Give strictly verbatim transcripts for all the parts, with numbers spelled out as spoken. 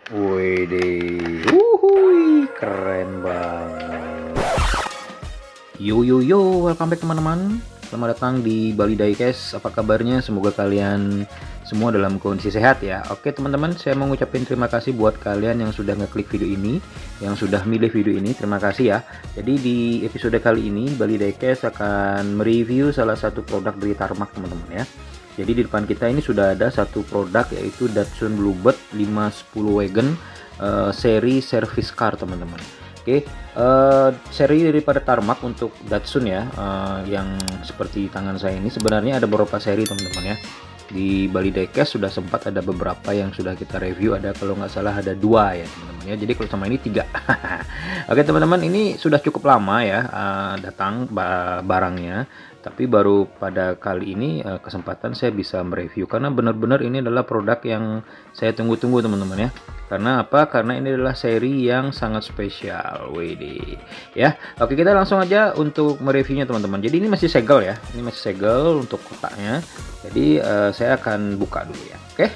Wede, wuhui, keren banget. Yo yo yo, welcome back teman-teman. Selamat datang di Bali Diecast. Apa kabarnya? Semoga kalian semua dalam kondisi sehat ya. Oke teman-teman, saya mau ngucapin terima kasih buat kalian yang sudah ngeklik video ini, yang sudah milih video ini. Terima kasih ya. Jadi di episode kali ini Bali Diecast akan mereview salah satu produk dari Tarmac teman-teman ya. Jadi di depan kita ini sudah ada satu produk, yaitu Datsun Bluebird lima sepuluh Wagon uh, seri service car teman-teman. Oke, uh, seri daripada Tarmac untuk Datsun ya, uh, yang seperti tangan saya ini sebenarnya ada beberapa seri teman-teman ya. Di Bali Diecast sudah sempat ada beberapa yang sudah kita review, ada kalau nggak salah ada dua ya teman-teman ya. Jadi kalau sama ini tiga. Oke teman-teman, ini sudah cukup lama ya uh, datang barangnya, tapi baru pada kali ini uh, kesempatan saya bisa mereview, karena benar-benar ini adalah produk yang saya tunggu-tunggu teman-teman ya. Karena apa? Karena ini adalah seri yang sangat spesial. Wede ya. Oke, kita langsung aja untuk mereviewnya teman-teman. Jadi ini masih segel ya, ini masih segel untuk kotaknya. Jadi uh, saya akan buka dulu ya. Oke.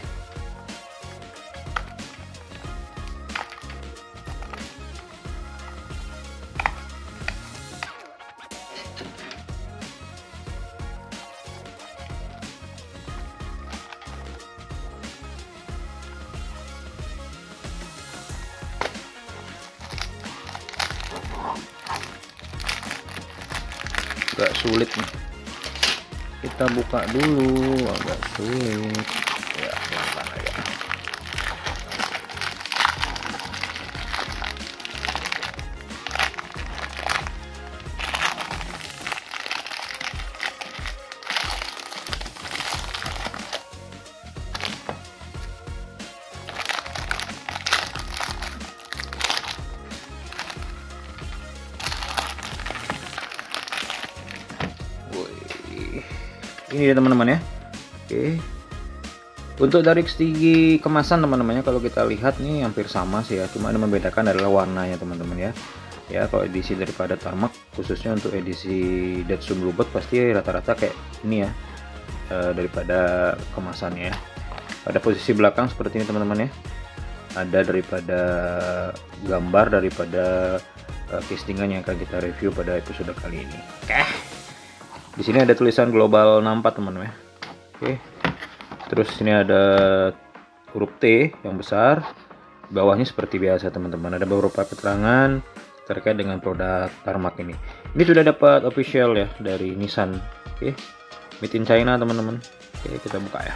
Agak sulit nih, kita buka dulu, agak sulit ya, pelan-pelan aja. Ini ya teman-teman ya. Oke, untuk dari segi kemasan teman-temannya, kalau kita lihat nih hampir sama sih ya, cuma yang membedakan adalah warnanya teman-teman ya. Ya kalau edisi daripada Tarmac, khususnya untuk edisi Datsun Bluebird pasti rata-rata kayak ini ya, e, daripada kemasannya ya. Pada posisi belakang seperti ini teman-teman ya, ada daripada gambar daripada e, castingan yang akan kita review pada episode kali ini. Oke, di sini ada tulisan Global enam puluh empat teman-teman ya. Oke. Terus sini ada huruf T yang besar. Bawahnya seperti biasa teman-teman, ada beberapa keterangan terkait dengan produk Tarmac ini. Ini sudah dapat official ya dari Nissan. Oke. Made in China teman-teman. Oke, kita buka ya.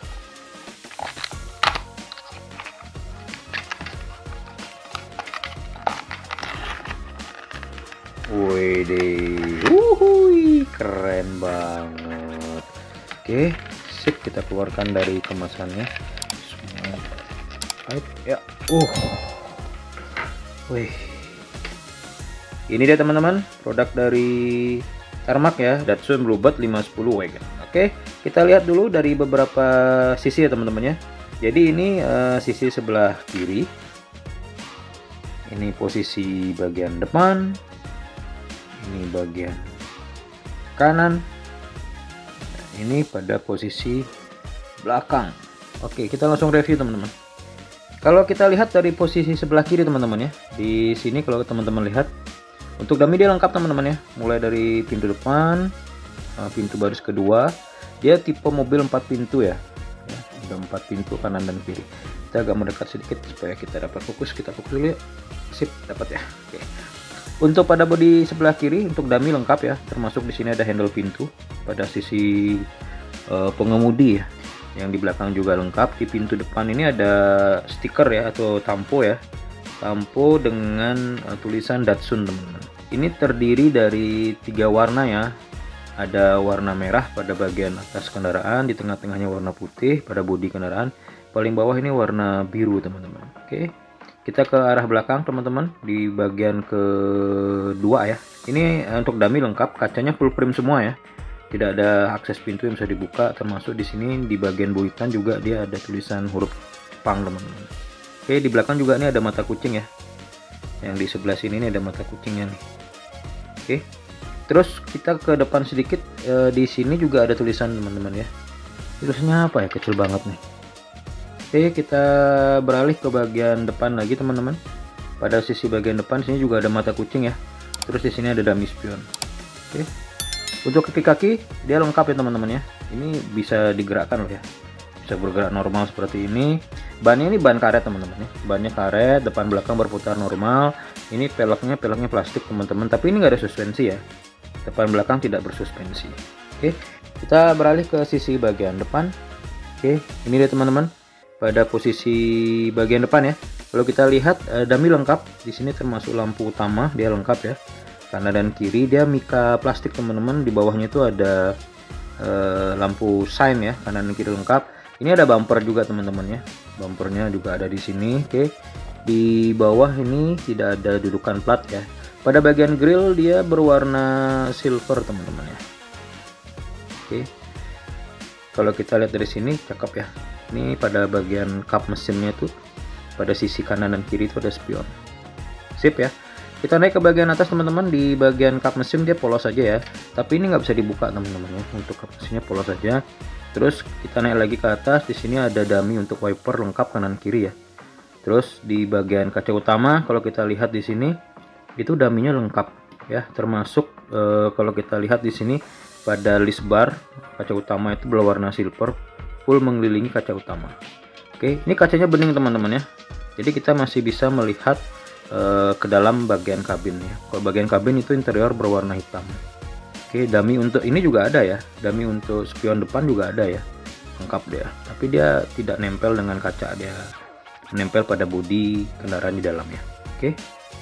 Wede, wuhui, keren banget. Oke, sip, kita keluarkan dari kemasannya. Semua baik ya. Uh, wih, ini dia teman-teman, produk dari Tarmac ya, Datsun Bluebird lima sepuluh Wagon. Oke, kita lihat dulu dari beberapa sisi ya teman-teman ya. Jadi ini uh, sisi sebelah kiri. Ini posisi bagian depan. Ini bagian kanan, ini pada posisi belakang. Oke, kita langsung review teman-teman. Kalau kita lihat dari posisi sebelah kiri teman-teman ya, di sini kalau teman-teman lihat, untuk dummy dia lengkap teman-teman ya, mulai dari pintu depan, pintu baris kedua, dia tipe mobil empat pintu ya, ya ada empat pintu kanan dan kiri. Kita agak mendekat sedikit supaya kita dapat fokus. Kita fokus dulu ya. Sip, dapat ya. Oke. Untuk pada bodi sebelah kiri, untuk dummy lengkap ya, termasuk di sini ada handle pintu pada sisi uh, pengemudi ya. Yang di belakang juga lengkap. Di pintu depan ini ada stiker ya, atau tampo ya, tampo dengan uh, tulisan Datsun teman-teman. Ini terdiri dari tiga warna ya. Ada warna merah pada bagian atas kendaraan, di tengah-tengahnya warna putih pada bodi kendaraan, paling bawah ini warna biru teman-teman. Oke. Kita ke arah belakang teman-teman, di bagian kedua ya. Ini untuk dummy lengkap, kacanya full frame semua ya. Tidak ada akses pintu yang bisa dibuka, termasuk di sini di bagian buitan juga dia ada tulisan huruf Pang teman-teman. Oke, di belakang juga ini ada mata kucing ya. Yang di sebelah sini ini ada mata kucingnya nih. Oke. Terus kita ke depan sedikit, e, di sini juga ada tulisan teman-teman ya. Tulisannya apa ya? Kecil banget nih. Oke, kita beralih ke bagian depan lagi teman-teman. Pada sisi bagian depan sini juga ada mata kucing ya. Terus di sini ada dummy spion. Oke. Untuk kaki-kaki dia lengkap ya teman-teman ya. Ini bisa digerakkan loh ya. Bisa bergerak normal seperti ini. Bannya ini ban karet teman-teman ya. Bannya karet, depan belakang berputar normal. Ini peleknya peleknya plastik teman-teman. Tapi ini nggak ada suspensi ya. Depan belakang tidak bersuspensi. Oke. Kita beralih ke sisi bagian depan. Oke, ini dia teman-teman. Pada posisi bagian depan ya. Kalau kita lihat eh, dummy lengkap. Di sini termasuk lampu utama dia lengkap ya. Kanan dan kiri dia mika plastik teman-teman. Di bawahnya itu ada eh, lampu sign ya, kanan dan kiri lengkap. Ini ada bumper juga teman-teman ya. Bumpernya juga ada di sini. Oke. Di bawah ini tidak ada dudukan plat ya. Pada bagian grill dia berwarna silver teman-teman ya. Oke. Kalau kita lihat dari sini cakep ya. Ini pada bagian kap mesinnya tuh pada sisi kanan dan kiri itu ada spion. Sip ya. Kita naik ke bagian atas teman-teman. Di bagian kap mesin dia polos saja ya. Tapi ini nggak bisa dibuka teman-teman ya. Untuk kap mesinnya polos saja. Terus kita naik lagi ke atas. Di sini ada dummy untuk wiper lengkap kanan kiri ya. Terus di bagian kaca utama kalau kita lihat di sini itu dummy-nya lengkap ya. Termasuk eh, kalau kita lihat di sini pada list bar kaca utama itu berwarna silver. Full mengelilingi kaca utama. Oke, ini kacanya bening teman-teman ya. Jadi kita masih bisa melihat uh, ke dalam bagian kabin ya. Kalau bagian kabin itu interior berwarna hitam. Oke, dummy untuk ini juga ada ya. Dummy untuk spion depan juga ada ya. Lengkap dia. Tapi dia tidak nempel dengan kaca, dia menempel pada bodi kendaraan di dalamnya. Oke.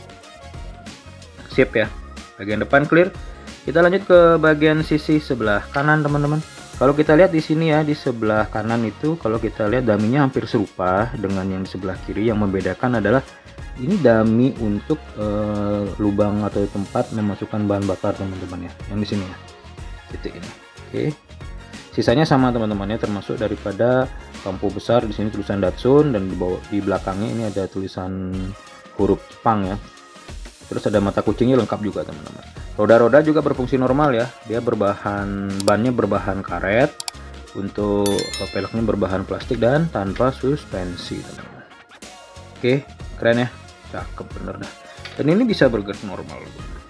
Sip ya. Bagian depan clear. Kita lanjut ke bagian sisi sebelah kanan teman-teman. Kalau kita lihat di sini ya, di sebelah kanan itu kalau kita lihat dummy-nya hampir serupa dengan yang di sebelah kiri. Yang membedakan adalah ini dummy untuk uh, lubang atau tempat memasukkan bahan bakar teman-teman ya. Yang di sini ya. Titik ini. Oke. Sisanya sama teman-teman ya, termasuk daripada lampu besar di sini tulisan Datsun dan di bawah di belakangnya ini ada tulisan huruf Jepang ya. Terus ada mata kucingnya lengkap juga teman-teman. Roda-roda juga berfungsi normal ya. Dia berbahan bannya berbahan karet, untuk peleknya berbahan plastik dan tanpa suspensi teman-teman. Oke, keren ya, cakep bener dah. Dan ini bisa bergerak normal.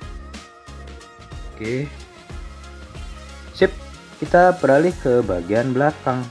Oke, sip. Kita beralih ke bagian belakang.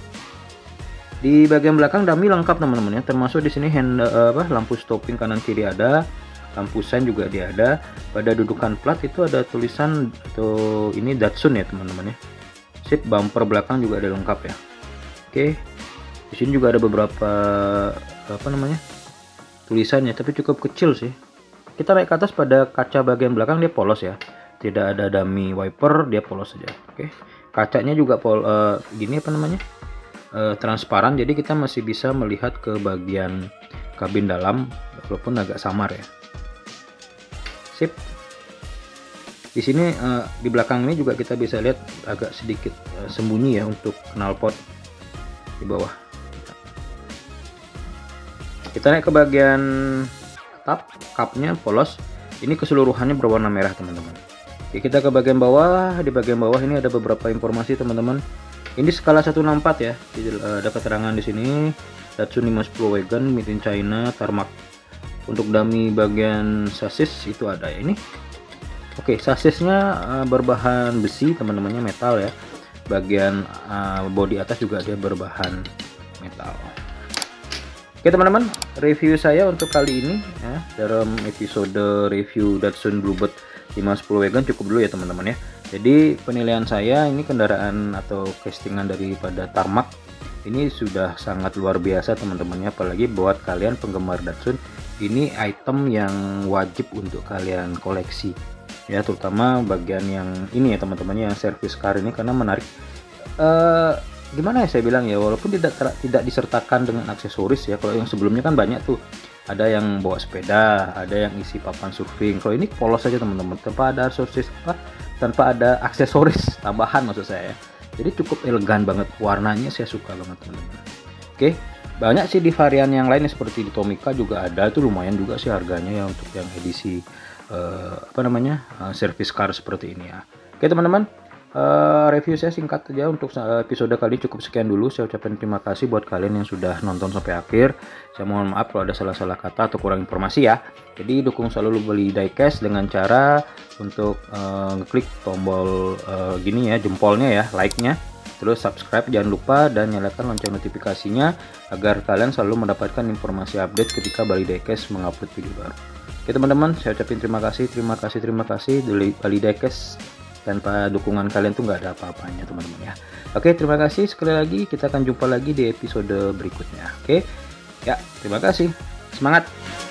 Di bagian belakang dummy lengkap teman-teman ya, termasuk di sini hand apa lampu stopping kanan kiri ada. Lampu sign juga dia ada. Pada dudukan plat itu ada tulisan atau ini Datsun ya teman-teman ya. Sip, bumper belakang juga ada lengkap ya. Oke. Di sini juga ada beberapa apa namanya? tulisannya, tapi cukup kecil sih. Kita naik ke atas pada kaca bagian belakang dia polos ya. Tidak ada dummy wiper, dia polos saja. Oke. Kacanya juga pol uh, gini apa namanya? Uh, transparan, jadi kita masih bisa melihat ke bagian kabin dalam walaupun agak samar ya. Sip. Di sini uh, di belakang ini juga kita bisa lihat agak sedikit uh, sembunyi ya untuk knalpot di bawah. Kita naik ke bagian atap, kapnya polos. Ini keseluruhannya berwarna merah teman-teman. Oke, kita ke bagian bawah. Di bagian bawah ini ada beberapa informasi teman-teman. Ini skala satu enam empat ya. Jadi, uh, ada keterangan di sini. Datsun lima sepuluh wagon made in China, tarmac. Untuk dummy bagian sasis itu ada ya ini. Oke, sasisnya uh, berbahan besi teman-temannya, metal ya. Bagian uh, bodi atas juga dia berbahan metal. Oke teman-teman, review saya untuk kali ini ya, dalam episode review Datsun Bluebird lima sepuluh wagon cukup dulu ya teman-teman ya. Jadi penilaian saya ini kendaraan atau castingan daripada tarmac ini sudah sangat luar biasa teman-teman ya, apalagi buat kalian penggemar Datsun. Ini item yang wajib untuk kalian koleksi ya, terutama bagian yang ini ya teman-teman, yang service car ini karena menarik. Uh, gimana ya saya bilang ya, walaupun tidak tidak disertakan dengan aksesoris ya. Kalau yang sebelumnya kan banyak tuh, ada yang bawa sepeda, ada yang isi papan surfing. Kalau ini polos saja teman-teman, tanpa ada aksesoris apa, tanpa ada aksesoris tambahan maksud saya ya. Jadi cukup elegan banget, warnanya saya suka banget teman-teman. Oke. Banyak sih di varian yang lainnya seperti di Tomica juga ada, itu lumayan juga sih harganya ya untuk yang edisi uh, apa namanya uh, service car seperti ini ya. Oke teman-teman, uh, review saya singkat aja untuk episode kali cukup sekian dulu. Saya ucapkan terima kasih buat kalian yang sudah nonton sampai akhir. Saya mohon maaf kalau ada salah-salah kata atau kurang informasi ya. Jadi dukung selalu Bali Diecast dengan cara untuk uh, ngeklik tombol uh, gini ya, jempolnya ya, like-nya. Terus subscribe jangan lupa dan nyalakan lonceng notifikasinya agar kalian selalu mendapatkan informasi update ketika Bali Diecast mengupload video baru. Oke teman-teman, saya ucapin terima kasih, terima kasih, terima kasih. Bali Diecast tanpa dukungan kalian tuh nggak ada apa-apanya teman-teman ya. Oke, terima kasih sekali lagi. Kita akan jumpa lagi di episode berikutnya. Oke, ya terima kasih. Semangat.